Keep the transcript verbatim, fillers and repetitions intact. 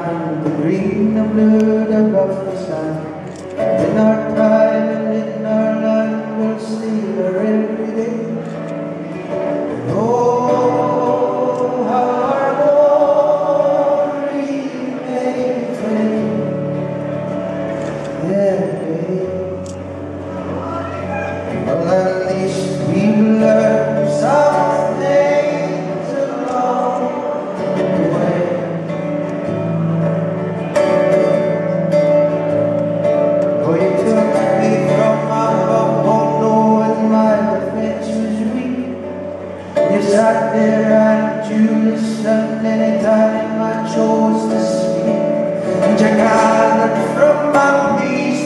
find the green and blue above the sun. In our time and in our land we'll see her every day. And oh, how our glory may flame every day. Well, at least we learned some things along the way. Oh, you took me from my home, knowing my defense was weak. You sat there and you listened anytime I chose to speak. And you gathered from my peace